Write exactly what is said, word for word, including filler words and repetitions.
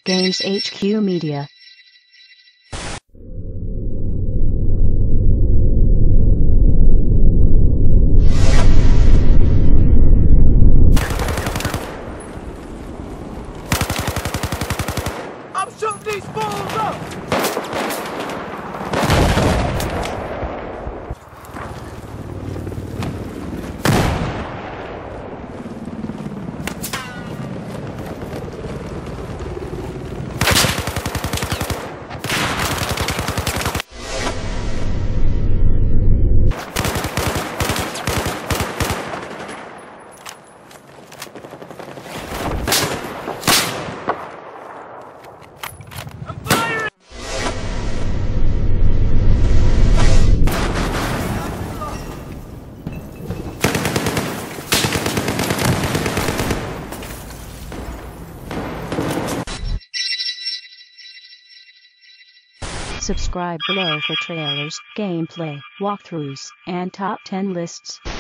Games H Q Media. I'm shooting these fools up! Subscribe below for trailers, gameplay, walkthroughs, and top ten lists.